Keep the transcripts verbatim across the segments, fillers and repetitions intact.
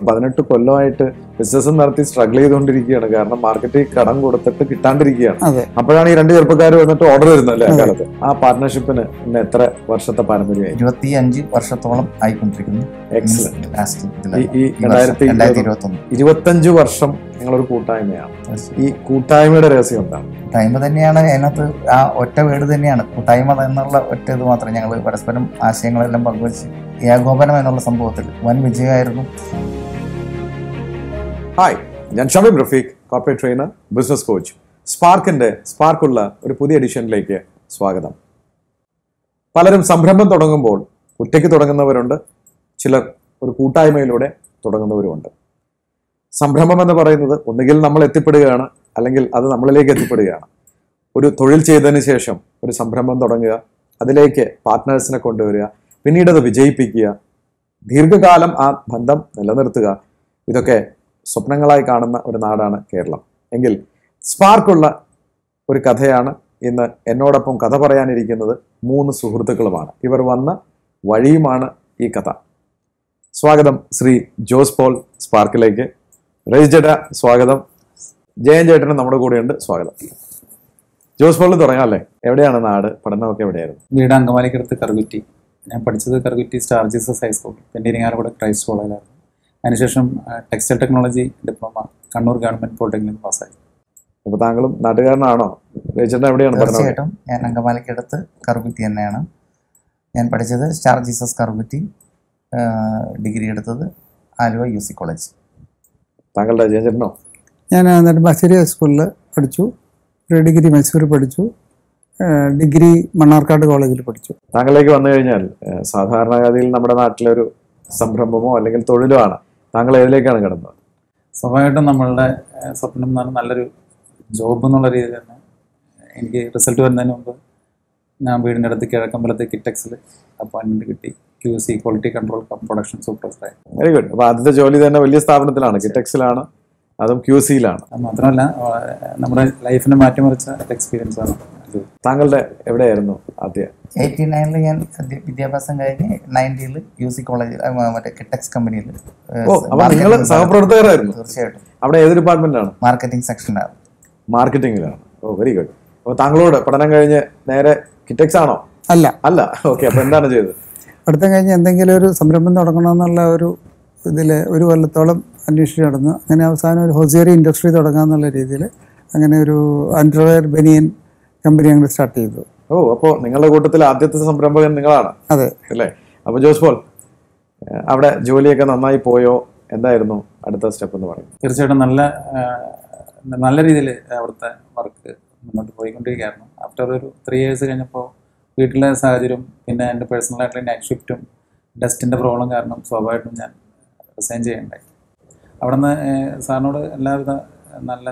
പതിനെട്ട് കൊല്ലമായിട്ട് ബിസിനസ് നടത്തി സ്ട്രഗിൾ ചെയ്തുകൊണ്ടിരിക്കുകയാണ്. കാരണം മാർക്കറ്റിൽ കടം കൊടുത്തിട്ട് കിട്ടാണ്ടിരിക്കുകയാണ്. അപ്പോഴാണ് ഈ രണ്ട് ചെറുപ്പക്കാർ വന്നിട്ട് ഓർഡർ വരുന്നത് അല്ലേ? അക്കാലത്ത് ആ പാർട്ട്ണർഷിപ്പിന് ഇന്ന് എത്ര വർഷത്തെ പാരമ്പര്യമായി? ഇരുപത്തി അഞ്ച് വർഷത്തോളം ആയിക്കൊണ്ടിരിക്കുന്നു. ഈ രണ്ടായിരത്തി ഇരുപത്തഞ്ചു വർഷം നിങ്ങളൊരു കൂട്ടായ്മയാണ്. ഈ കൂട്ടായ്മയുടെ രഹസ്യം എന്താണ്? കൂട്ടായ്മ തന്നെയാണ് അതിനകത്ത്. ആ ഒറ്റ വീട് തന്നെയാണ് കൂട്ടായ്മ എന്നുള്ള ഒറ്റ ഇത് മാത്രം. ഞങ്ങൾ പരസ്പരം ആശയങ്ങളെല്ലാം പങ്കുവച്ച് ഏകോപനം എന്നുള്ള സംഭവത്തിൽ വൻ വിജയമായിരുന്നു. ഹായ്, ഞാൻ Shameem Rafeeq, corporate trainer, business coach. സ്പാർക്കിന്റെ സ്പാർക്കുള്ള ഒരു പുതിയ എഡിഷനിലേക്ക് സ്വാഗതം. പലരും സംരംഭം തുടങ്ങുമ്പോൾ ഒറ്റയ്ക്ക് തുടങ്ങുന്നവരുണ്ട്, ചിലർ ഒരു കൂട്ടായ്മയിലൂടെ തുടങ്ങുന്നവരുമുണ്ട്. സംരംഭം എന്ന് പറയുന്നത് ഒന്നുകിൽ നമ്മൾ എത്തിപ്പെടുകയാണ്, അല്ലെങ്കിൽ അത് നമ്മളിലേക്ക് എത്തിപ്പെടുകയാണ്. ഒരു തൊഴിൽ ചെയ്തതിന് ശേഷം ഒരു സംരംഭം തുടങ്ങുക, അതിലേക്ക് പാർട്ട്നേഴ്സിനെ കൊണ്ടുവരിക, പിന്നീട് അത് വിജയിപ്പിക്കുക, ദീർഘകാലം ആ ബന്ധം നിലനിർത്തുക, ഇതൊക്കെ സ്വപ്നങ്ങളായി കാണുന്ന ഒരു നാടാണ് കേരളം. എങ്കിൽ സ്പാർക്കുള്ള ഒരു കഥയാണ് ഇന്ന് എന്നോടൊപ്പം കഥ പറയാനിരിക്കുന്നത്. മൂന്ന് സുഹൃത്തുക്കളുമാണ്. ഇവർ വന്ന വഴിയുമാണ് ഈ കഥ. സ്വാഗതം ശ്രീ ജോസ് പോൾ സ്പാർക്കിലേക്ക്. റെജി ചേട്ടാ സ്വാഗതം. ജയൻ ചേട്ടനും നമ്മുടെ കൂടെയുണ്ട്, സ്വാഗതം. ജോസ് പോളിൽ തുടങ്ങാം അല്ലേ? എവിടെയാണ് നാട്, പഠനമൊക്കെ എവിടെയായിരുന്നു? വീട് അങ്കമാലിക്കടുത്ത് കറുകുറ്റി. ഞാൻ പഠിച്ചത് കറുകുറ്റി സ്റ്റാർ ജീസസ് ഹൈസ്കൂൾ, പിന്നെ ഇരിങ്ങാലക്കുട ക്രൈസ്റ്റ് കോളേജിലായിരുന്നു. അതിനുശേഷം textile technology diploma Kannur government polytechnic പാസ്സായി. അപ്പോൾ താങ്കളും നാട്ടുകാരനാണോ? ചേട്ടൻ എവിടെയാണ്? തീർച്ചയായിട്ടും ഞാൻ അങ്കമാലിക്കടുത്ത് കറുകുറ്റി തന്നെയാണ്. ഞാൻ പഠിച്ചത് സ്റ്റാർ ജീസസ് കറുകുറ്റി, ഡിഗ്രി എടുത്തത് ആലുവ യു സി കോളേജ്. താങ്കളുടെ ജയൻ ചേട്ടനോ? ഞാൻ നെടുമ്പാശ്ശേരി സ്കൂളിൽ പഠിച്ചു, പ്രീ ഡിഗ്രി മൈസൂർ പഠിച്ചു, ഡിഗ്രി മണ്ണാർക്കാട് കോളേജിൽ പഠിച്ചു. താങ്കളിലേക്ക് വന്നു കഴിഞ്ഞാൽ സാധാരണഗതിയിൽ നമ്മുടെ നാട്ടിലൊരു സംരംഭമോ അല്ലെങ്കിൽ തൊഴിലോ ആണ്. താങ്കൾ ഏതിലേക്കാണ് കിടന്നത്? സ്വാഭാവികമായിട്ടും നമ്മളുടെ സ്വപ്നം എന്ന് പറഞ്ഞാൽ നല്ലൊരു ജോബ് എന്നുള്ള രീതിയിൽ തന്നെ എനിക്ക് റിസൾട്ട് വരുന്നതിന് മുമ്പ് ഞാൻ വീടിൻ്റെ അടുത്ത് കിഴക്കമ്പലത്ത് കിറ്റക്സിൽ അപ്പോയിൻമെൻറ്റ് കിട്ടി. Q C quality control cum production സൂപ്പർവൈസറായി. Very good. അപ്പോൾ ആദ്യത്തെ ജോലി തന്നെ വലിയ സ്ഥാപനത്തിലാണ്, കിറ്റക്സിലാണ്, അതും ക്യൂ സിയിലാണ്. മാത്രമല്ല നമ്മുടെ ലൈഫിനെ മാറ്റിമറിച്ച എക്സ്പീരിയൻസ് ആണ്. താങ്കളുടെ എവിടെയായിരുന്നു ആദ്യം? എയ്റ്റി നയനിൽ ഞാൻ വിദ്യാഭ്യാസം കഴിഞ്ഞ് നയൻറ്റിയിൽ യു സി കോളേജിൽ മറ്റേ കിറ്റക്സ് കമ്പനിയിൽ സഹപ്രവർത്തകരായിരുന്നു. തീർച്ചയായിട്ടും. അവിടെ ഏത് ഡിപ്പാർട്ട്മെന്റാണ്? മാർക്കറ്റിംഗ് സെക്ഷനാണ്. മാർക്കറ്റിംഗിലാണ്. Oh very good. അപ്പോൾ താങ്കളോട് പഠനം കഴിഞ്ഞ് നേരെ കിറ്റക്സ് ആണോ? അല്ല അല്ല ഓക്കെ. അപ്പോൾ എന്താണ് ചെയ്തത്? പഠിത്തം കഴിഞ്ഞ് എന്തെങ്കിലും ഒരു സംരംഭം തുടങ്ങണമെന്നുള്ള ഒരു ഇതിൽ ഒരു കൊല്ലത്തോളം അന്വേഷിച്ച് നടന്നു. അങ്ങനെ അവസാനം ഒരു ഹോസിയറി ഇൻഡസ്ട്രി തുടങ്ങാമെന്നുള്ള രീതിയിൽ അങ്ങനെ ഒരു അണ്ടർവെയർ ബനിയൻ കമ്പനി ഞങ്ങൾ സ്റ്റാർട്ട് ചെയ്തു. ഓ, അപ്പോൾ നിങ്ങളുടെ കൂട്ടത്തിൽ ആദ്യത്തെ സംരംഭകൻ നിങ്ങളാണ്? അതെ അല്ലേ? അപ്പോൾ ജോസ് പോൾ, അവിടെ ജോലിയൊക്കെ നന്നായി പോയോ? എന്തായിരുന്നു അടുത്ത സ്റ്റെപ്പ് എന്ന് പറയും? തീർച്ചയായിട്ടും നല്ല നല്ല രീതിയിൽ അവിടുത്തെ വർക്ക് മുന്നോട്ട് പോയിക്കൊണ്ടിരിക്കുകയായിരുന്നു. ആഫ്റ്റർ ഒരു ത്രീ ഇയേഴ്സ് കഴിഞ്ഞപ്പോൾ വീട്ടിലെ സാഹചര്യം, പിന്നെ എൻ്റെ പേഴ്സണലായിട്ടുള്ള നൈറ്റ് ഷിഫ്റ്റും ഡസ്റ്റിൻ്റെ പ്രോബ്ലം കാരണം സ്വാഭാവികമായിട്ടും ഞാൻ റിസൈൻ ചെയ്യണ്ടായി. അവിടെ നിന്ന് സാറിനോട് എല്ലാവിധ നല്ല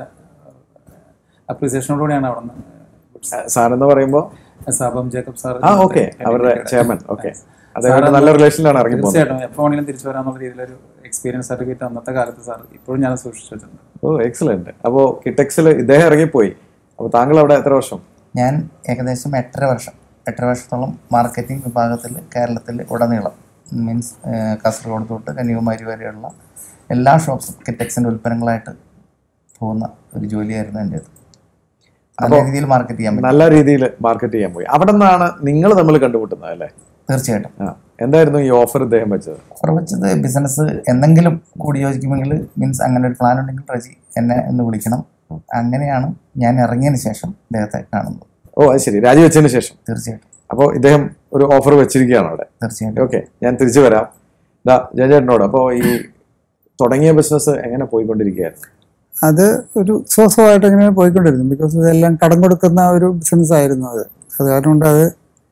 അപ്രീസിയേഷനോടുകൂടിയാണ് അവിടെ നിന്ന്. സാറെന്ന് പറയുമ്പോൾ സാബം ജേക്കബ് സാർ, അവരുടെ ചെയർമാൻ. ഓക്കെ, നല്ല റിലേഷനിലാണ് ഇറങ്ങി. തീർച്ചയായിട്ടും എപ്പോൾ വേണമെങ്കിലും തിരിച്ചു വരാന്നുള്ള രീതിയിലൊരു എക്സ്പീരിയൻസ് സർട്ടിഫിക്കറ്റ് അന്നത്തെ കാലത്ത് സാർ ഇപ്പോഴും ഞാൻ സൂക്ഷിച്ചു വെച്ചിട്ടുണ്ട്. Oh excellent. അപ്പോൾ കിറ്റക്സിൽ ഇദ്ദേഹം ഇറങ്ങിപ്പോയി. അപ്പോൾ താങ്കൾ അവിടെ എത്ര വർഷം? ഞാൻ ഏകദേശം എട്ടര വർഷം എട്ടര വർഷത്തോളം മാർക്കറ്റിംഗ് വിഭാഗത്തിൽ കേരളത്തിൽ ഉടനീളം, മീൻസ് കാസർഗോഡ് തൊട്ട് കന്യാകുമാരി വരെയുള്ള എല്ലാ ഷോപ്സും കിറ്റക്സിൻ്റെ ഉൽപ്പന്നങ്ങളായിട്ട് പോകുന്ന ഒരു ജോലിയായിരുന്നു എൻ്റേത്. നല്ല രീതിയിൽ മാർക്കറ്റ് ചെയ്യാൻ പറ്റും. നല്ല രീതിയിൽ മാർക്കറ്റ് ചെയ്യാൻ പോയി. അവിടെ നിന്നാണ് നിങ്ങൾ തമ്മിൽ കണ്ടുമുട്ടുന്നത് അല്ലേ? തീർച്ചയായിട്ടും. എന്തായിരുന്നു ഈ ഓഫർ ഇദ്ദേഹം വെച്ചത്? ഓഫർ വെച്ചത് ബിസിനസ് എന്തെങ്കിലും കൂടി യോജിക്കുമെങ്കിൽ, മീൻസ് അങ്ങനെ ഒരു പ്ലാൻ ഉണ്ടെങ്കിൽ റജി എന്നെ ഒന്ന് വിളിക്കണം. അങ്ങനെയാണ് ഞാൻ ഇറങ്ങിയതിന് ശേഷം ഇദ്ദേഹത്തെ കാണുന്നത്. ഓ അത് ശരി, രാജിവെച്ചതിന് ശേഷം. തീർച്ചയായിട്ടും. അപ്പോൾ ഇദ്ദേഹം ഒരു ഓഫർ വെച്ചിരിക്കുകയാണ് അവിടെ. തീർച്ചയായിട്ടും. ഓക്കെ, ഞാൻ തിരിച്ചു വരാം ഇതാ ജയചേട്ടനോട്. അപ്പോൾ ഈ തുടങ്ങിയ ബിസിനസ് എങ്ങനെ പോയിക്കൊണ്ടിരിക്കുകയായിരുന്നു? അത് ഒരു സ്വസ്ഥമായിട്ട് എങ്ങനെ പോയിക്കൊണ്ടിരുന്നു. ബിക്കോസ് ഇതെല്ലാം കടം കൊടുക്കുന്ന ഒരു ബിസിനസ് ആയിരുന്നു അത്. അത് കാരണം കൊണ്ട് അത്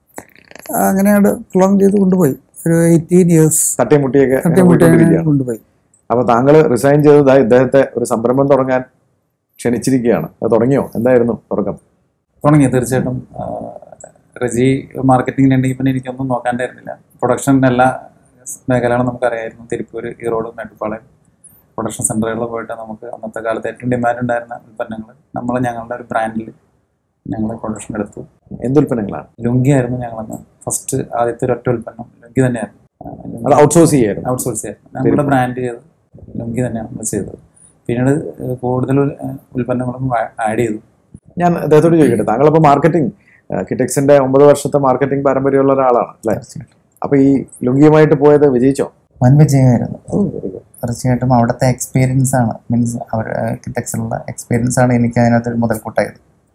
അങ്ങനെ പ്രൊളോങ് ചെയ്ത് കൊണ്ടുപോയി. ഒരു എയ്റ്റീൻ ഇയേഴ്സ് തട്ടിമുട്ടിയൊക്കെ തട്ടിമുട്ടിയൊക്കെ കൊണ്ടുപോയി. അപ്പോൾ താങ്കൾ റിസൈൻ ചെയ്തതായി ഇദ്ദേഹത്തെ ഒരു സംരംഭം തുടങ്ങാൻ ക്ഷണിച്ചിരിക്കുകയാണ്. അത് തുടങ്ങിയോ? എന്തായിരുന്നു തുടക്കം? തുടങ്ങി. തീർച്ചയായിട്ടും റെജി മാർക്കറ്റിങ്ങിനുണ്ടെങ്കിൽ പിന്നെ എനിക്കൊന്നും നോക്കാണ്ടായിരുന്നില്ല. പ്രൊഡക്ഷൻ്റെ എല്ലാ മേഖലകളും നമുക്കറിയായിരുന്നു. തിരുപ്പൂർ, ഈറോഡ്, മേട്ടുപ്പാളയം പ്രൊഡക്ഷൻ സെൻ്ററുകളിൽ പോയിട്ട് നമുക്ക് അന്നത്തെ കാലത്ത് ഏറ്റവും ഡിമാൻഡ് ഉണ്ടായിരുന്ന ഉൽപ്പന്നങ്ങൾ നമ്മൾ ഞങ്ങളുടെ ഒരു ബ്രാൻഡിൽ ഞങ്ങൾ പ്രൊഡക്ഷൻ എടുത്തു. എന്തുൽപ്പന്നങ്ങളാണ്? ലുങ്കി ആയിരുന്നു ഞങ്ങളന്ന് ഫസ്റ്റ് ആദ്യത്തെ ഒരു ഒറ്റ ഉൽപ്പന്നം ലുങ്കി തന്നെയായിരുന്നു. ഔട്ട്സോഴ്സ് ചെയ്യായിരുന്നു. ഔട്ട്സോഴ്സ് ചെയ്യായിരുന്നു ഞങ്ങളുടെ ബ്രാൻഡ് ചെയ്ത് ലുങ്കി തന്നെയാണ് നമ്മൾ ചെയ്തത്. പിന്നീട് കൂടുതൽ ഉൽപ്പന്നങ്ങളും ആഡ് ചെയ്തു. ഞാൻ അദ്ദേഹത്തോട് ചോദിക്കട്ടെ, താങ്കളിപ്പോൾ മാർക്കറ്റിംഗ് കിറ്റക്സിന്റെ ഒമ്പത് വർഷത്തെ മാർക്കറ്റിംഗ് പാരമ്പര്യമുള്ള ഒരാളാണ് അല്ലേ? അപ്പൊ ഈ ലുങ്കിയുമായിട്ട് പോയത് വിജയിച്ചോ? വൻ വിജയമായിരുന്നു. തീർച്ചയായിട്ടും അവിടുത്തെ എക്സ്പീരിയൻസ് ആണ്, മീൻസ് അവർ കിറ്റക്സിലുള്ള എക്സ്പീരിയൻസ് ആണ് എനിക്ക് അതിനകത്തൊരു മുതൽക്കൂട്ടായത്.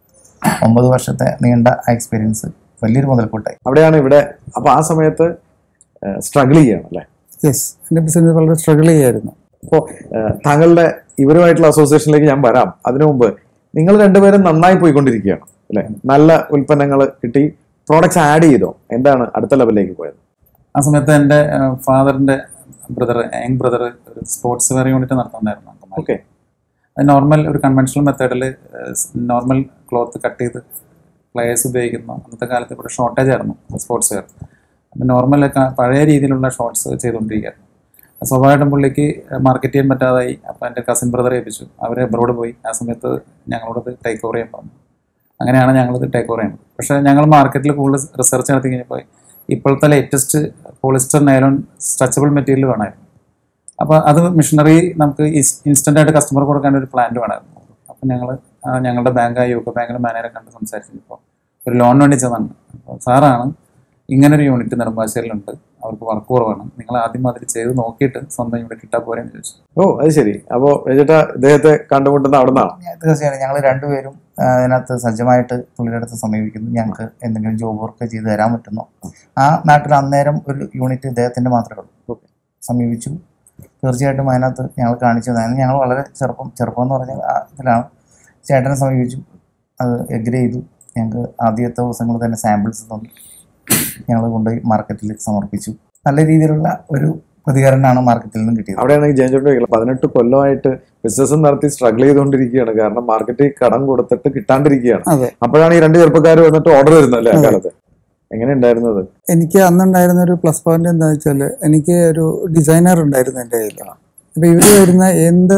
ഒമ്പത് വർഷത്തെ നീണ്ട എക്സ്പീരിയൻസ് വലിയൊരു മുതൽക്കൂട്ടായി. അവിടെയാണ് ഇവിടെ. അപ്പൊ ആ സമയത്ത് സ്ട്രഗിൾ ചെയ്യണം അല്ലേ? യെസ്, എൻ്റെ ബിസിനസ് വളരെ സ്ട്രഗിൾ ചെയ്യായിരുന്നു. അപ്പോൾ താങ്കളുടെ ഇവരുമായിട്ടുള്ള അസോസിയേഷനിലേക്ക് ഞാൻ വരാം. അതിനു മുമ്പ് നിങ്ങൾ രണ്ടുപേരും നന്നായി പോയിക്കൊണ്ടിരിക്കുകയാണ് അല്ലെ? നല്ല ഉൽപ്പന്നങ്ങൾ കിട്ടി, പ്രോഡക്ട്സ് ആഡ് ചെയ്തോ? എന്താണ് അടുത്ത ലെവലിലേക്ക് പോയത്? ആ സമയത്ത് എൻ്റെ ഫാദറിൻ്റെ ബ്രദർ, യങ് ബ്രദർ ഒരു സ്പോർട്സ് വെയർ യൂണിറ്റ് നടത്തുന്നുണ്ടായിരുന്നു. ഓക്കെ. അത് നോർമൽ ഒരു കൺവെൻഷണൽ മെത്തേഡിൽ നോർമൽ ക്ലോത്ത് കട്ട് ചെയ്ത് പ്ലെയേഴ്സ് ഉപയോഗിക്കുന്ന അന്നത്തെ കാലത്ത് ഇവിടെ ഷോർട്ടേജ് ആയിരുന്നു സ്പോർട്സ് വെയർ. അപ്പം നോർമൽ പഴയ രീതിയിലുള്ള ഷോർട്സ് ചെയ്തുകൊണ്ടിരിക്കുകയായിരുന്നു. സ്വാഭാവികമായിട്ടും പുള്ളിക്ക് മാർക്കറ്റ് ചെയ്യാൻ പറ്റാതായി. അപ്പോൾ എൻ്റെ കസിൻ ബ്രദറെ ഏൽപ്പിച്ചു. അവർ അബ്രോഡ് പോയി. ആ സമയത്ത് ഞങ്ങളോടത് ടേക്ക് ഓവർ ചെയ്യാൻ പറഞ്ഞു. അങ്ങനെയാണ് ഞങ്ങളത് ടേക്ക് ഓവർ ചെയ്യുന്നത്. പക്ഷേ ഞങ്ങൾ മാർക്കറ്റിൽ കൂടുതൽ റിസർച്ച് നടത്തി കഴിഞ്ഞപ്പോൾ ഇപ്പോഴത്തെ latest polyester nylon stretchable material വേണമായിരുന്നു. അപ്പോൾ അത് മിഷനറി നമുക്ക് ഇൻസ്റ്റൻ്റായിട്ട് കസ്റ്റമർ കൊടുക്കാൻ ഒരു പ്ലാൻ വേണമായിരുന്നു. അപ്പോൾ ഞങ്ങൾ ഞങ്ങളുടെ ബാങ്കായ യൂക്കോ ബാങ്കിൻ്റെ മാനേജറെ കണ്ട് സംസാരിച്ചപ്പോൾ ഒരു ലോൺ വേണ്ടി ചെന്നാണ്. അപ്പോൾ സാറാണ് ഇങ്ങനൊരു യൂണിറ്റ് നെടുമ്പാശ്ശേരിയിലുണ്ട്, അവർക്ക് വർക്ക് കുറവാണ്, നിങ്ങൾ ആദ്യം മാതിരി ചെയ്ത് നോക്കിയിട്ട് സ്വന്തം യൂണിറ്റ് കിട്ടാൻ പോരെന്ന് ചോദിച്ചു. ഓ അത് ശരി. അപ്പോൾ രജിട്ടാ ഇദ്ദേഹത്തെ കണ്ടുമുട്ടുന്ന അവിടെ നിന്നാണ്? തീർച്ചയായും ഞങ്ങൾ രണ്ടുപേരും അതിനകത്ത് സജ്ജമായിട്ട് പുള്ളിയുടെ അടുത്ത് സമീപിക്കുന്നു. ഞങ്ങൾക്ക് എന്തെങ്കിലും ജോബ് വർക്ക് ചെയ്ത് തരാൻ പറ്റുന്നോ? ആ നാട്ടിൽ അന്നേരം ഒരു യൂണിറ്റ് ഇദ്ദേഹത്തിൻ്റെ മാത്രമേ ഉള്ളൂ. സമീപിച്ചു. തീർച്ചയായിട്ടും അതിനകത്ത് ഞങ്ങൾ കാണിച്ചു തന്നെ. ഞങ്ങൾ വളരെ ചെറുപ്പം ചെറുപ്പം എന്ന് പറഞ്ഞാൽ ആ ഇതിലാണ്. ചേട്ടനെ സമീപിച്ചു, അത് എഗ്രി ചെയ്തു. ഞങ്ങൾക്ക് ആദ്യത്തെ ദിവസങ്ങൾ തന്നെ സാമ്പിൾസ് തന്നു. ഞങ്ങൾ കൊണ്ടുപോയി മാർക്കറ്റിൽ സമർപ്പിച്ചു. നല്ല രീതിയിലുള്ള ഒരു പ്രതികരണമാണ് മാർക്കറ്റിൽ നിന്നും കിട്ടിയത്. അവിടെയാണ് ജയൻ ചോദിക്കുന്നത്, പതിനെട്ട് കൊല്ലമായിട്ട് ബിസിനസ് നടത്തി സ്ട്രഗിൾ ചെയ്തുകൊണ്ടിരിക്കുകയാണ്. കാരണം മാർക്കറ്റിൽ കടം കൊടുത്തിട്ട് കിട്ടാണ്ടിരിക്കുകയാണ്. അപ്പോഴാണ് ഈ രണ്ട് ചെറുപ്പക്കാർ വന്നിട്ട് ഓർഡർ വരുന്നത് അല്ലേ? ആ കാലത്ത് എങ്ങനെ ഉണ്ടായിരുന്നത്? എനിക്ക് അന്നുണ്ടായിരുന്ന ഒരു പ്ലസ് പോയിന്റ് എന്താ വെച്ചാൽ, എനിക്ക് ഒരു ഡിസൈനർ ഉണ്ടായിരുന്നു എൻ്റെ കയ്യിൽ. അപ്പോൾ ഇവർ വരുന്ന എന്ത്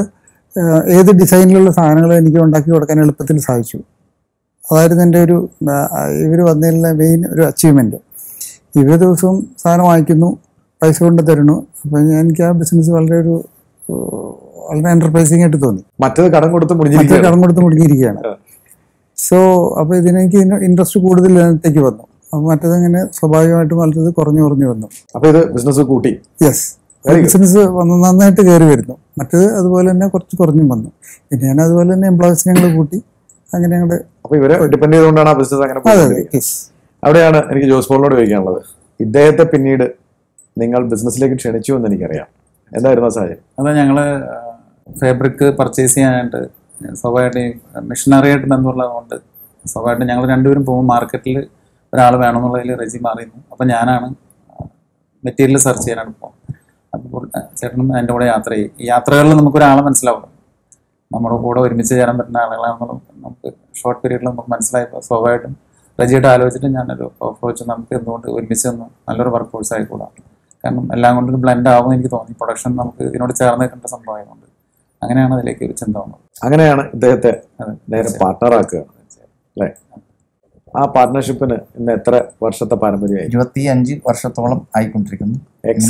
ഏത് ഡിസൈനിലുള്ള സാധനങ്ങൾ എനിക്ക് ഉണ്ടാക്കി കൊടുക്കാൻ എളുപ്പത്തിൽ സാധിച്ചു. അതായിരുന്നു എൻ്റെ ഒരു ഇവർ വന്നതിലുള്ള മെയിൻ ഒരു അച്ചീവ്മെൻറ്റ്. ഇവർ ദിവസവും സാധനം വാങ്ങിക്കുന്നു, പൈസ കൊണ്ട് തരുന്നു. അപ്പോൾ എനിക്ക് ആ ബിസിനസ് വളരെ ഒരു വളരെ എൻ്റർപ്രൈസിംഗ് ആയിട്ട് തോന്നി. മറ്റേത് കടം കൊടുത്ത് മറ്റേ കടം കൊടുത്ത് മുടങ്ങിയിരിക്കുകയാണ്. സോ അപ്പോൾ ഇതിനെനിക്ക് ഇൻട്രസ്റ്റ് കൂടുതൽ ഇതിനകത്തേക്ക് വന്നു. അപ്പോൾ മറ്റേതങ്ങനെ സ്വാഭാവികമായിട്ടും വളർത്തത് കുറഞ്ഞു കുറഞ്ഞു വന്നു. അപ്പോൾ ഇത് ബിസിനസ് കൂട്ടി. യെസ്, ബിസിനസ് വന്ന് നന്നായിട്ട് കയറി വരുന്നു. മറ്റേത് അതുപോലെ തന്നെ കുറച്ച് കുറഞ്ഞും വന്നു. പിന്നെ ഞാൻ അതുപോലെ തന്നെ എംപ്ലോയീസിനെ ഞങ്ങൾ കൂട്ടി അങ്ങനെ ഞങ്ങൾ. അപ്പോൾ ഇവരെ ഡിപ്പെൻഡ് ചെയ്തുകൊണ്ടാണ് ആ ബിസിനസ് അങ്ങനെ പോയത്. അവിടെയാണ് എനിക്ക് ജോസ് പോളിനോട് ചോദിക്കാനുള്ളത്. ഇദ്ദേഹത്തെ പിന്നീട് നിങ്ങൾ ബിസിനസ്സിലേക്ക് ക്ഷണിച്ചു എന്ന് എനിക്കറിയാം. എന്തായിരുന്നു സാഹചര്യം? അത് ഞങ്ങൾ ഫാബ്രിക് പർച്ചേസ് ചെയ്യാനായിട്ട് സ്വാഭാവികമായിട്ട് മെഷീനറിയായിട്ട് ബന്ധമുള്ളതുകൊണ്ട് സ്വാഭാവികമായിട്ട് ഞങ്ങൾ രണ്ടുപേരും പോകും. മാർക്കറ്റിൽ ഒരാൾ വേണമെന്നുള്ളതിൽ റെജി മാറിയിരുന്നു. അപ്പം ഞാനാണ് മെറ്റീരിയൽ സെർച്ച് ചെയ്യാനാണ് പോകും. അപ്പോൾ ചേട്ടനും എൻ്റെ കൂടെ യാത്ര ചെയ്യും. ഈ യാത്രകളിൽ നമുക്കൊരാളെ മനസ്സിലാവും, നമ്മുടെ കൂടെ ഒരുമിച്ച് ചേരാൻ പറ്റുന്ന ആളുകളാണെന്നുള്ളത് നമുക്ക് ഷോർട്ട് പീരീഡിൽ നമുക്ക് മനസ്സിലായപ്പോൾ സ്വാഭാവികമായിട്ടും റെജിയായിട്ട് ആലോചിച്ചിട്ട് ഞാനൊരു അപ്രോച്ച് നമുക്ക് എന്തുകൊണ്ട് ഒരുമിച്ച് നിന്ന് നല്ലൊരു വർക്ക് ഫോഴ്സ് ആയിക്കൂടാ. കാരണം എല്ലാം കൊണ്ടൊരു ബ്ലെൻഡ് ആകുമെന്ന് എനിക്ക് തോന്നി. പ്രൊഡക്ഷൻ നമുക്ക് ഇതിനോട് ചേർന്ന് നിൽക്കേണ്ട സംഭവമായതുകൊണ്ട് അങ്ങനെയാണ് അതിലേക്ക് ഒരു ചിന്ത വന്നത്. അങ്ങനെയാണ് ഇദ്ദേഹത്തെ നേരെ പാർട്ട്ണറാക്കുക അല്ലേ? ആ പാർട്ട്ണർഷിപ്പിന് ഇന്ന് എത്ര വർഷത്തെ പാരമ്പര്യമായി? ഇരുപത്തി അഞ്ച് വർഷത്തോളം ആയിക്കൊണ്ടിരിക്കുന്നു.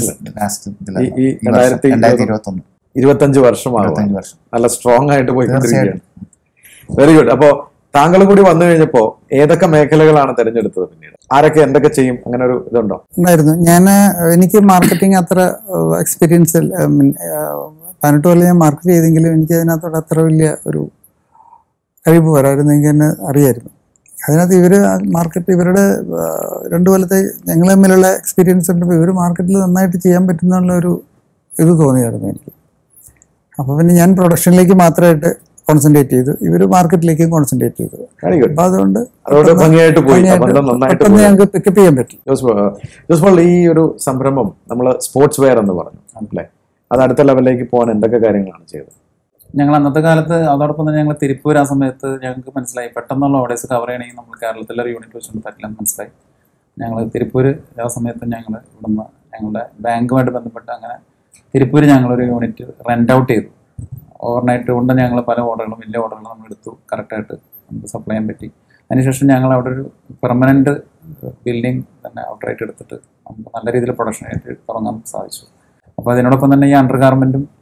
ഇരുപത്തഞ്ച് വർഷമാകും. നല്ല സ്ട്രോങ് ആയിട്ട് പോയിക്കൊണ്ടിരിക്കുകയാണ്. Very good. അപ്പോ താങ്കൾ കൂടി വന്നു കഴിഞ്ഞപ്പോ ഏതൊക്കെ മേഖലകളാണ് തിരഞ്ഞെടുത്തത്? പിന്നീട് ആരൊക്കെ എന്തൊക്കെ ചെയ്യും? അങ്ങനെ ഒരു ഇതുണ്ടോ? ഉണ്ടായിരുന്നു. ഞാൻ എനിക്ക് മാർക്കറ്റിംഗ് അത്ര എക്സ്പീരിയൻസ് പതിനെട്ട് കൊല്ലം ഞാൻ മാർക്കറ്റ് ചെയ്തെങ്കിലും എനിക്ക് അതിനകത്തോടെ അത്ര വലിയ ഒരു കഴിവ് വരായിരുന്നു. എനിക്ക് തന്നെ അറിയായിരുന്നു. അതിനകത്ത് ഇവർ മാർക്കറ്റ് ഇവരുടെ രണ്ടു കൊല്ലത്തെ ഞങ്ങൾ തമ്മിലുള്ള എക്സ്പീരിയൻസ് ഉണ്ടപ്പോൾ ഇവർ മാർക്കറ്റിൽ നന്നായിട്ട് ചെയ്യാൻ പറ്റുന്നുള്ള ഒരു ഇത് തോന്നിയായിരുന്നു എനിക്ക്. അപ്പോൾ പിന്നെ ഞാൻ പ്രൊഡക്ഷനിലേക്ക് മാത്രമായിട്ട് കോൺസെൻട്രേറ്റ് ചെയ്തു, ഇവർ മാർക്കറ്റിലേക്കും കോൺസെൻട്രേറ്റ് ചെയ്തു. അപ്പോൾ അതുകൊണ്ട് പെട്ടെന്ന് ഞങ്ങൾക്ക് പിക്കപ്പ് ചെയ്യാൻ പറ്റി. ജോസ്, ഈ ഒരു സംരംഭം നമ്മൾ സ്പോർട്സ് വെയർ എന്ന് പറഞ്ഞു അല്ലേ? അത് അടുത്ത ലെവലിലേക്ക് പോകാൻ എന്തൊക്കെ കാര്യങ്ങളാണ് ചെയ്തത്? ഞങ്ങൾ അന്നത്തെ കാലത്ത് അതോടൊപ്പം തന്നെ ഞങ്ങൾ തിരുപ്പൂർ ആ സമയത്ത് ഞങ്ങൾക്ക് മനസ്സിലായി പെട്ടെന്നുള്ള ഓർഡേഴ്സ് കവർ ചെയ്യണമെങ്കിൽ നമ്മൾ കേരളത്തിലെ ഒരു യൂണിറ്റ് വെച്ചുകൊണ്ട് പറ്റില്ലെന്ന് മനസ്സിലായി. ഞങ്ങൾ തിരുപ്പൂർ ആ സമയത്ത് ഞങ്ങൾ ഇവിടുന്ന് ഞങ്ങളുടെ ബാങ്കുമായിട്ട് ബന്ധപ്പെട്ട് അങ്ങനെ തിരുപ്പൂർ ഞങ്ങളൊരു യൂണിറ്റ് റെൻ്റ് ഔട്ട് ചെയ്തു. ഓവർനൈറ്റ് കൊണ്ട് ഞങ്ങൾ പല ഓർഡറുകളും വലിയ ഓർഡറുകളും നമ്മൾ എടുത്തു, കറക്റ്റായിട്ട് നമുക്ക് സപ്ലൈ ചെയ്യാൻ പറ്റി. അതിനുശേഷം ഞങ്ങൾ അവിടെ ഒരു പെർമനൻറ്റ് ബിൽഡിംഗ് തന്നെ ഔട്ടറായിട്ട് എടുത്തിട്ട് നമുക്ക് നല്ല രീതിയിൽ പ്രൊഡക്ഷനായിട്ട് തുടങ്ങാൻ സാധിച്ചു. അപ്പോൾ അതിനോടൊപ്പം തന്നെ ഈ അണ്ടർ ഗാർമെൻറ്റും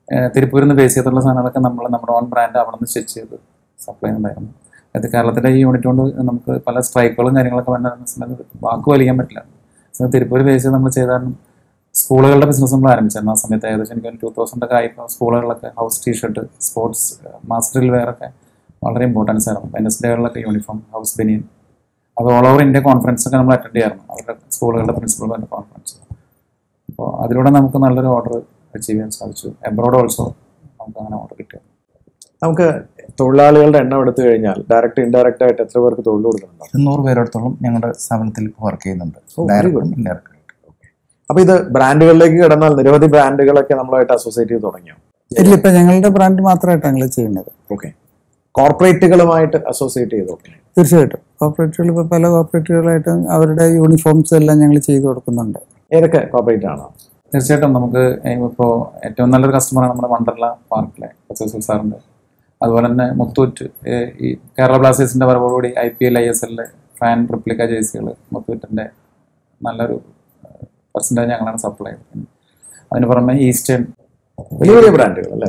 തിരുപ്പൂരിൽ നിന്ന് ബേസ് ചെയ്തിട്ടുള്ള സാധനങ്ങളൊക്കെ നമ്മൾ നമ്മുടെ ഓൺ ബ്രാൻഡ് അവിടെ നിന്ന് സ്റ്റിച്ച് ചെയ്ത് സപ്ലൈ ചെയ്യുന്നുണ്ടായിരുന്നു. അത് കേരളത്തിലെ ഈ യൂണിറ്റ് കൊണ്ട് നമുക്ക് പല സ്ട്രൈക്കുകളും കാര്യങ്ങളൊക്കെ വന്ന സമയത്ത് വാക്ക് വലിക്കാൻ പറ്റില്ല. തിരുപ്പൂർ ബേസ് ചെയ്ത് നമ്മൾ ചെയ്താലും സ്കൂളുകളുടെ ബിസിനസ് നമ്മൾ ആരംഭിച്ചായിരുന്നു ആ സമയത്ത്. ഏകദേശം എനിക്ക് ടൂ തൗസൻഡ് ഒക്കെ ആയപ്പോൾ സ്കൂളുകളിലൊക്കെ ഹൗസ് ടീഷർട്ട്, സ്പോർട്സ് മാസ്റ്ററിൽ വെയറൊക്കെ വളരെ ഇമ്പോർട്ടൻസ് ആയിരുന്നു. വെനസ് ഡേകളിലൊക്കെ യൂണിഫോം, ഹൗസ് ബനിയൻ, അത് ഓൾ ഓവർ ഇന്ത്യ കോൺഫറൻസ് ഒക്കെ നമ്മൾ അറ്റൻഡ് ചെയ്യാറുണ്ട്, അവരുടെ സ്കൂളുകളുടെ പ്രിൻസിപ്പൽമാരുടെ കോൺഫറൻസ്. അപ്പോൾ അതിലൂടെ നമുക്ക് നല്ലൊരു ഓർഡർ അച്ചീവ് ചെയ്യാൻ സാധിച്ചു. എബ്രോഡ് ഓൾസോ നമുക്ക് അങ്ങനെ ഓർഡർ കിട്ടിയത്. നമുക്ക് തൊഴിലാളികളുടെ എണ്ണം എടുത്തു കഴിഞ്ഞാൽ ഡയറക്റ്റ് ഇൻഡയറക്റ്റ് ആയിട്ട് എത്ര പേർക്ക് തൊഴിൽ കൊടുക്കുന്നുണ്ട്? ഇരുന്നൂറ് പേരോടത്തോളം ഞങ്ങളുടെ സ്ഥാപനത്തിൽ ഇപ്പോൾ വർക്ക് ചെയ്യുന്നുണ്ട്, ഡയറക്റ്റും ഇൻഡയറക്റ്റ്. അപ്പൊ ഇത് ബ്രാൻഡുകളിലേക്ക് കിടന്നാൽ നിരവധി ബ്രാൻഡുകളൊക്കെ നമ്മളായിട്ട് അസോസിയേറ്റ് ചെയ്ത് തുടങ്ങിയോ? ഇല്ല, ഇപ്പൊ ഞങ്ങളുടെ ബ്രാൻഡ് മാത്രമായിട്ട് ഞങ്ങൾ ചെയ്യുന്നത്. ഓക്കെ. കോർപ്പറേറ്റുകളുമായിട്ട് അസോസിയേറ്റ് ചെയ്തോ? തീർച്ചയായിട്ടും കോർപ്പറേറ്റുകൾ ഇപ്പോൾ പല കോർപ്പറേറ്റുകളായിട്ട് അവരുടെ യൂണിഫോംസ് എല്ലാം ഞങ്ങൾ ചെയ്തു കൊടുക്കുന്നുണ്ട്. ഏതൊക്കെ കോർപ്പറേറ്റ് ആണോ? തീർച്ചയായിട്ടും നമുക്ക് ഇപ്പോൾ ഏറ്റവും നല്ലൊരു കസ്റ്റമറാണ് നമ്മുടെ വണ്ടർല പാർക്കിലെ എസ് സാറിൻ്റെ. അതുപോലെ തന്നെ മുത്തൂറ്റ്, ഈ കേരള ബ്ലാസ്റ്റേഴ്സിൻ്റെ വരവോടുകൂടി I P L I S എല്ലിലെ ഫാൻ റിപ്ലിക്ക ജേഴ്സികൾ മുത്തൂറ്റിൻ്റെ നല്ലൊരു പെർസെൻറ്റേജ് ഞങ്ങളാണ് സപ്ലൈ ചെയ്തത്. അതിന് പുറമെ ഈസ്റ്റേൺ വലിയ വലിയ ബ്രാൻഡുകൾ അല്ലേ?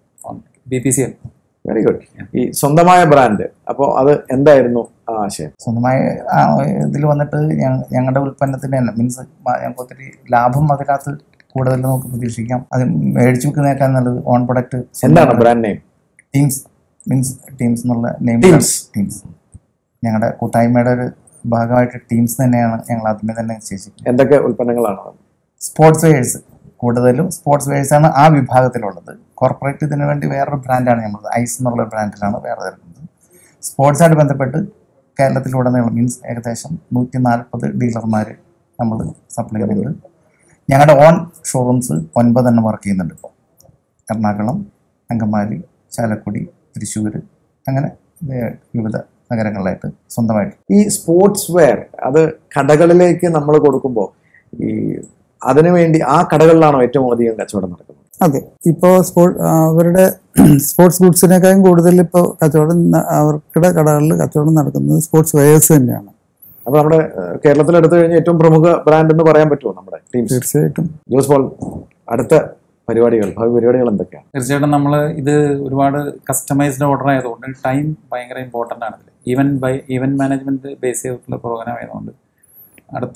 B P C L. Very good. ഈ സ്വന്തമായ ബ്രാൻഡ്, അപ്പോൾ അത് എന്തായിരുന്നു ആ ആശയം? സ്വന്തമായ ഇതിൽ വന്നിട്ട് ഞങ്ങളുടെ ഉൽപ്പന്നത്തിന് തന്നെ മീൻസ് ഞങ്ങൾക്ക് ഒത്തിരി ലാഭം അതിനകത്ത് കൂടുതൽ നമുക്ക് പ്രതീക്ഷിക്കാം. അത് മേടിച്ചു വെക്കുന്നേക്കാൾ നല്ലത് ഓൺ പ്രൊഡക്റ്റ്. എന്താണ് brand name? Teams means teams എന്നുള്ള നെയിം. ടീംസ് ടീംസ് ഞങ്ങളുടെ കൂട്ടായ്മയുടെ ഒരു ഭാഗമായിട്ട് ടീംസ് തന്നെയാണ് ഞങ്ങൾ ആദ്യമേ തന്നെ നിശ്ചയിച്ചത്. എന്തൊക്കെ ഉൽപ്പന്നങ്ങളാണ്? സ്പോർട്സ് വെയേഴ്സ്, കൂടുതലും സ്പോർട്സ് വെയേഴ്സാണ് ആ വിഭാഗത്തിലുള്ളത്. കോർപ്പറേറ്റ് ഇതിനു വേണ്ടി വേറൊരു ബ്രാൻഡാണ് നമ്മൾ ഐസ് എന്നുള്ള ബ്രാൻഡിലാണ് വേറെ തരുന്നത്. സ്പോർട്സായിട്ട് ബന്ധപ്പെട്ട് കേരളത്തിലുടനീളം മീൻസ് ഏകദേശം നൂറ്റി നാൽപ്പത് ഡീലർമാർ നമ്മൾ സപ്ലൈ ചെയ്യുന്നുണ്ട്. ഞങ്ങളുടെ ഓൺ ഷോറൂംസ് ഒൻപതെണ്ണം വർക്ക് ചെയ്യുന്നുണ്ട് ഇപ്പോൾ. എറണാകുളം, അങ്കമാലി, ചാലക്കുടി, തൃശ്ശൂർ, അങ്ങനെ വിവിധ നഗരങ്ങളിലായിട്ട് സ്വന്തമായിട്ട്. ഈ സ്പോർട്സ് വെയർ അത് കടകളിലേക്ക് നമ്മൾ കൊടുക്കുമ്പോൾ ഈ അതിനു വേണ്ടി ആ കടകളിലാണോ ഏറ്റവും അധികം കച്ചവടം നടക്കുന്നത്? അതെ, ഇപ്പോൾ സ്പോർട് അവരുടെ സ്പോർട്സ് ഗുഡ്സിനേക്കാളും കൂടുതൽ ഇപ്പോൾ കച്ചവടം അവർക്കുടെ കടകളിൽ കച്ചവടം നടക്കുന്നത് സ്പോർട്സ് വെയേഴ്സ് തന്നെയാണ്. അപ്പോൾ നമ്മുടെ കേരളത്തിൽ എടുത്തു കഴിഞ്ഞാൽ ഏറ്റവും പ്രമുഖ ബ്രാൻഡ് എന്ന് പറയാൻ പറ്റുമോ നമ്മുടെ ടീം? തീർച്ചയായിട്ടും. ജോസ് പോൾ, അടുത്ത പരിപാടികൾ, ഭാവി പരിപാടികൾ എന്തൊക്കെയാണ്? തീർച്ചയായിട്ടും നമ്മൾ ഇത് ഒരുപാട് കസ്റ്റമൈസ്ഡ് ഓർഡർ ആയതുകൊണ്ട് ടൈം ഭയങ്കര ഇമ്പോർട്ടൻ്റ് ആണ്. Event by event management base ചെയ്തിട്ടുള്ള പ്രോഗ്രാം ആയതുകൊണ്ട് അടുത്ത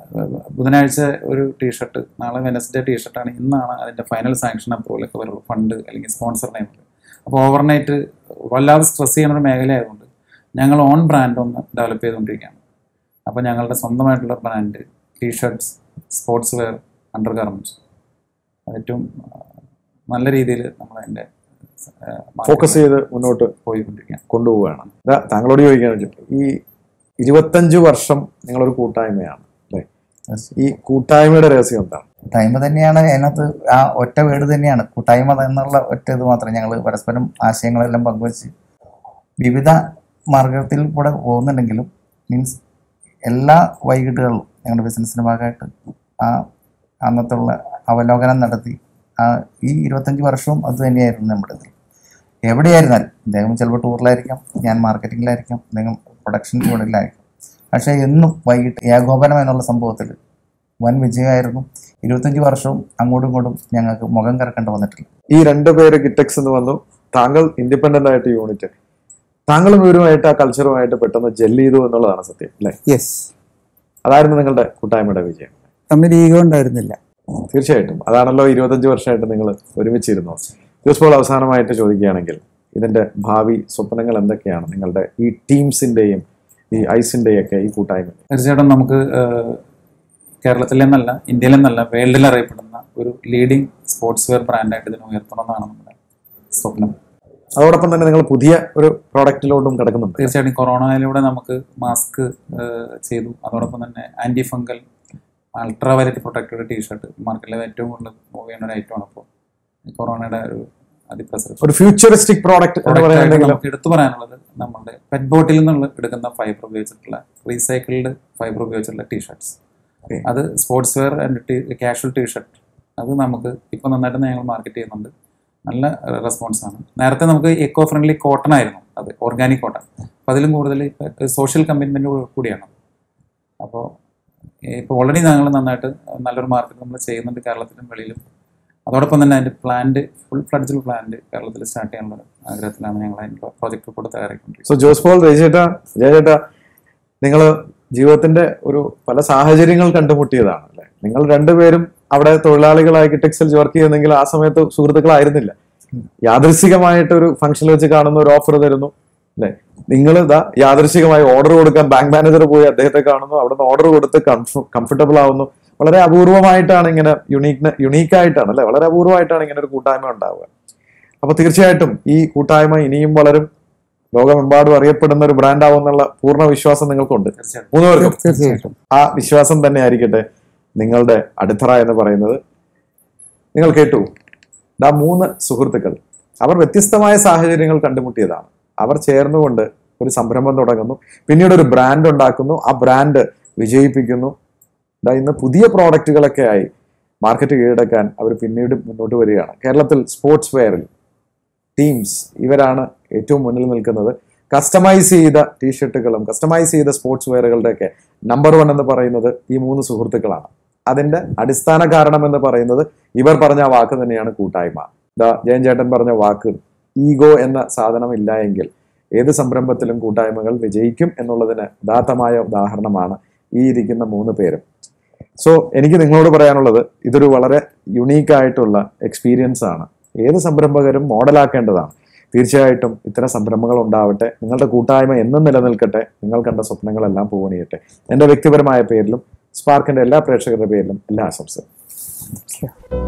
ബുധനാഴ്ച ഒരു ടീഷർട്ട്, നാളെ വെനസ്ഡേ ടീഷർട്ടാണ്, ഇന്നാണ് അതിൻ്റെ ഫൈനൽ സാങ്ഷൻ അപ്രൂവലൊക്കെ വരുള്ളൂ, ഫണ്ട് അല്ലെങ്കിൽ സ്പോൺസർ നെയിമിൽ. അപ്പോൾ ഓവർനൈറ്റ് വല്ലാതെ സ്ട്രെസ് ചെയ്യുന്ന ഒരു മേഖല ആയതുകൊണ്ട് ഞങ്ങൾ ഓൺ ബ്രാൻഡ് ഒന്ന് ഡെവലപ്പ് ചെയ്തുകൊണ്ടിരിക്കുകയാണ്. അപ്പോൾ ഞങ്ങളുടെ സ്വന്തമായിട്ടുള്ള brand T shirts, sports wear, under garments ഏറ്റവും നല്ല രീതിയിൽ നമ്മൾ അതിൻ്റെ ഫോക്കസ് ചെയ്ത് മുന്നോട്ട് പോയിക്കൊണ്ടിരിക്കുകയാണ്, കൊണ്ടുപോവുകയാണ്. താങ്കളോട് ചോദിക്കുകയാണ്, ഈ ഇരുപത്തഞ്ച് വർഷം നിങ്ങളൊരു കൂട്ടായ്മയാണ് അല്ലേ? ഈ കൂട്ടായ്മയുടെ രഹസ്യം എന്താണ്? കൂട്ടായ്മ തന്നെയാണ് അതിനകത്ത്, ആ ഒറ്റ വേർഡ് തന്നെയാണ് കൂട്ടായ്മ എന്നുള്ള ഒറ്റ ഇത് മാത്രം. ഞങ്ങൾ പരസ്പരം ആശയങ്ങളെല്ലാം പങ്കുവച്ച് വിവിധ മാർഗത്തിൽ കൂടെ പോകുന്നുണ്ടെങ്കിലും മീൻസ് എല്ലാ വൈകിട്ടുകളിലും ഞങ്ങളുടെ ബിസിനസ്സിൻ്റെ ഭാഗമായിട്ട് ആ അന്നത്തെ ഉള്ള അവലോകനം നടത്തി ആ ഈ ഇരുപത്തഞ്ച് വർഷവും അത് തന്നെയായിരുന്നു നമ്മുടെ ഇതിൽ. എവിടെയായിരുന്നാലും അദ്ദേഹം ചിലപ്പോൾ ടൂറിലായിരിക്കാം, ഞാൻ മാർക്കറ്റിങ്ങിലായിരിക്കാം, അദ്ദേഹം പ്രൊഡക്ഷൻ യൂണിറ്റിലായിരിക്കും. പക്ഷേ എന്നും വൈകിട്ട് ഏകോപനം എന്നുള്ള സംഭവത്തിൽ വൻ വിജയമായിരുന്നു. ഇരുപത്തഞ്ച് വർഷവും അങ്ങോട്ടും ഇങ്ങോട്ടും ഞങ്ങൾക്ക് മുഖം കറക്കേണ്ടി വന്നിട്ടില്ല. ഈ രണ്ട് പേര് കിറ്റക്സ് എന്ന് വന്നു, താങ്കൾ ഇൻഡിപെൻഡന്റ് ആയിട്ട് യൂണിറ്റ്, താങ്കളും ഇവരുമായിട്ട് ആ കൾച്ചറുമായിട്ട് പെട്ടെന്ന് ജെല്ല് ചെയ്തു എന്നുള്ളതാണ് സത്യം അല്ലേ? യെസ്, അതായിരുന്നു നിങ്ങളുടെ കൂട്ടായ്മയുടെ വിജയം. തമ്മിൽ ഈഗോ ഉണ്ടായിരുന്നില്ല. തീർച്ചയായിട്ടും അതാണല്ലോ ഇരുപത്തഞ്ച് വർഷമായിട്ട് നിങ്ങൾ ഒരുമിച്ചിരുന്നു. ജോസ് പോൾ, അവസാനമായിട്ട് ചോദിക്കുകയാണെങ്കിൽ ഇതിന്റെ ഭാവി സ്വപ്നങ്ങൾ എന്തൊക്കെയാണ് നിങ്ങളുടെ ഈ ടീംസിന്റെയും ഈ ഐസിന്റെയും ഒക്കെ ഈ കൂട്ടായ്മ? തീർച്ചയായിട്ടും നമുക്ക് കേരളത്തിലെന്നല്ല ഇന്ത്യയിലെന്നല്ല വേൾഡിൽ അറിയപ്പെടുന്ന ഒരു ലീഡിങ് സ്പോർട്സ് വെയർ ബ്രാൻഡായിട്ട് ഇതിനെ ഉയർത്തണമെന്നാണ് നമ്മുടെ സ്വപ്നം. അതോടൊപ്പം തന്നെ നിങ്ങൾ പുതിയ ഒരു പ്രോഡക്റ്റിലോട്ടും കിടക്കുന്നുണ്ട്. തീർച്ചയായിട്ടും കൊറോണയിലൂടെ നമുക്ക് മാസ്ക് ചെയ്തു, അതോടൊപ്പം തന്നെ anti fungal ultra violet protected T shirt മാർക്കറ്റിലെ ഏറ്റവും കൂടുതൽ മൂവ് ചെയ്യുന്ന ഒരു ഐറ്റമാണ്. അപ്പോൾ കൊറോണയുടെ ഒരു അതിപ്രസരം ഒരു ഫ്യൂച്ചറിസ്റ്റിക് പ്രോഡക്റ്റ് നമുക്ക് എടുത്തു പറയാനുള്ളത് നമ്മുടെ പെറ്റ് ബോട്ടിൽ നിന്നുള്ള എടുക്കുന്ന ഫൈബർ ഉപയോഗിച്ചിട്ടുള്ള റീസൈക്കിൾഡ് ഫൈബർ ഉപയോഗിച്ചിട്ടുള്ള ടീഷർട്ട്സ്. അത് sports wear and T casual T shirt അത് നമുക്ക് ഇപ്പോൾ നന്നായിട്ട് ഞങ്ങൾ മാർക്കറ്റ് ചെയ്യുന്നുണ്ട്. നല്ല റെസ്പോൺസാണ്. നേരത്തെ നമുക്ക് എക്കോ ഫ്രണ്ട്ലി കോട്ടൺ ആയിരുന്നു, അത് ഓർഗാനിക് കോട്ടൺ. അപ്പോൾ അതിലും കൂടുതൽ ഇപ്പോൾ സോഷ്യൽ കമ്മിറ്റ്മെൻറ്റ് കൂടിയാണ്. അപ്പോൾ ഇപ്പോൾ ഓൾറെഡി ഞങ്ങൾ നന്നായിട്ട് നല്ലൊരു മാർക്കറ്റ് നമ്മൾ ചെയ്യുന്നുണ്ട് കേരളത്തിലും വെളിയിലും. അതോടൊപ്പം തന്നെ അതിൻ്റെ പ്ലാന്റ് ഫുൾ ഫ്ലഡ്ജിൽ പ്ലാന്റ് കേരളത്തിൽ സ്റ്റാർട്ട് ചെയ്യാനുള്ള ആഗ്രഹത്തിലാണ് ഞങ്ങൾ അതിൻ്റെ പ്രോജക്റ്റ് റിപ്പോർട്ട് തയ്യാറാക്കിക്കൊണ്ടിരിക്കുന്നത്. സോ ജോസ് പോൾ, രജി ചേട്ടാ, ജയ ചേട്ടാ, നിങ്ങൾ ജീവിതത്തിന്റെ ഒരു പല സാഹചര്യങ്ങൾ കണ്ടുമുട്ടിയതാണ് അല്ലെ? നിങ്ങൾ രണ്ടുപേരും അവിടെ തൊഴിലാളികളായി കിറ്റക്സിൽ വർക്ക് ചെയ്യുന്നെങ്കിൽ ആ സമയത്ത് സുഹൃത്തുക്കളായിരുന്നില്ല. യാദൃശികമായിട്ട് ഒരു ഫംഗ്ഷനിൽ വെച്ച് കാണുന്ന ഒരു ഓഫർ തരുന്നു അല്ലെ? നിങ്ങൾ ഇതാ യാദൃശികമായി ഓർഡർ കൊടുക്കാൻ ബാങ്ക് മാനേജർ പോയി അദ്ദേഹത്തെ കാണുന്നു, അവിടുന്ന് ഓർഡർ കൊടുത്ത് കംഫർട്ടബിൾ ആവുന്നു. വളരെ അപൂർവമായിട്ടാണ് ഇങ്ങനെ യുണീക്ക് യുണീക്കായിട്ടാണ് അല്ലെ, വളരെ അപൂർവമായിട്ടാണ് ഇങ്ങനെ ഒരു കൂട്ടായ്മ ഉണ്ടാവുക. അപ്പൊ തീർച്ചയായിട്ടും ഈ കൂട്ടായ്മ ഇനിയും വളരും, ലോകമെമ്പാടും അറിയപ്പെടുന്ന ഒരു ബ്രാൻഡ് ആവും എന്നുള്ള പൂർണ്ണ വിശ്വാസം നിങ്ങൾക്കുണ്ട് മൂന്നുപേർക്കും. തീർച്ചയായിട്ടും ആ വിശ്വാസം തന്നെ ആയിരിക്കട്ടെ നിങ്ങളുടെ അടിത്തറ എന്ന് പറയുന്നത്. നിങ്ങൾ കേട്ടു, ആ മൂന്ന് സുഹൃത്തുക്കൾ അവർ വ്യത്യസ്തമായ സാഹചര്യങ്ങൾ കണ്ടുമുട്ടിയതാണ്. അവർ ചേർന്നുകൊണ്ട് ഒരു സംരംഭം തുടങ്ങുന്നു, പിന്നീട് ഒരു ബ്രാൻഡ് ഉണ്ടാക്കുന്നു, ആ ബ്രാൻഡ് വിജയിപ്പിക്കുന്നു. ഇതാ ഇന്ന് പുതിയ പ്രോഡക്റ്റുകളൊക്കെ ആയി മാർക്കറ്റ് കീഴടക്കാൻ അവർ പിന്നീട് മുന്നോട്ട് വരികയാണ്. കേരളത്തിൽ സ്പോർട്സ് വെയറിൽ ടീംസ് ഇവരാണ് ഏറ്റവും മുന്നിൽ നിൽക്കുന്നത്. കസ്റ്റമൈസ് ചെയ്ത ടീഷർട്ടുകളും കസ്റ്റമൈസ് ചെയ്ത സ്പോർട്സ് വെയറുകളുടെയൊക്കെ നമ്പർ വൺ എന്ന് പറയുന്നത് ഈ മൂന്ന് സുഹൃത്തുക്കളാണ്. അതിന്റെ അടിസ്ഥാന കാരണം എന്ന് പറയുന്നത് ഇവർ പറഞ്ഞ ആ വാക്ക് തന്നെയാണ്, കൂട്ടായ്മ. ദാ ജയൻ ചേട്ടൻ പറഞ്ഞ വാക്ക്, ഈഗോ എന്ന സാധനം ഇല്ല എങ്കിൽ ഏത് സംരംഭത്തിലും കൂട്ടായ്മകൾ വിജയിക്കും എന്നുള്ളതിന് ഉദാത്തമായ ഉദാഹരണമാണ് ഈ ഇരിക്കുന്ന മൂന്ന് പേരും. സോ എനിക്ക് നിങ്ങളോട് പറയാനുള്ളത്, ഇതൊരു വളരെ യുണീക്കായിട്ടുള്ള എക്സ്പീരിയൻസ് ആണ്. ഏത് സംരംഭകരും മോഡലാക്കേണ്ടതാണ്. തീർച്ചയായിട്ടും ഇത്തരം സംരംഭങ്ങൾ ഉണ്ടാവട്ടെ, നിങ്ങളുടെ കൂട്ടായ്മ എന്നും നിലനിൽക്കട്ടെ, നിങ്ങൾ കണ്ട സ്വപ്നങ്ങളെല്ലാം പൂവണിയട്ടെ. എൻ്റെ വ്യക്തിപരമായ പേരിലും സ്പാർക്കിന്റെ എല്ലാ പ്രേക്ഷകരുടെ പേരിലും എല്ലാ ആശംസകളും.